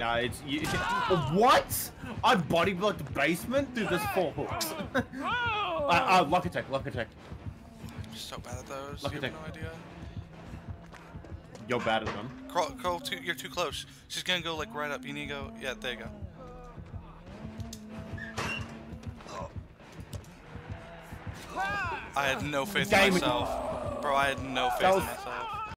Nah, it's you. What? I body blocked the basement through this 4 hooks. Luck attack, luck attack. I'm so bad at those. Luck You attack. have no idea. You're bad at them. Crawl, you're too close. She's gonna go like right up. You need to go. Yeah, there you go. I had no faith in myself. Bro, I had no faith in myself.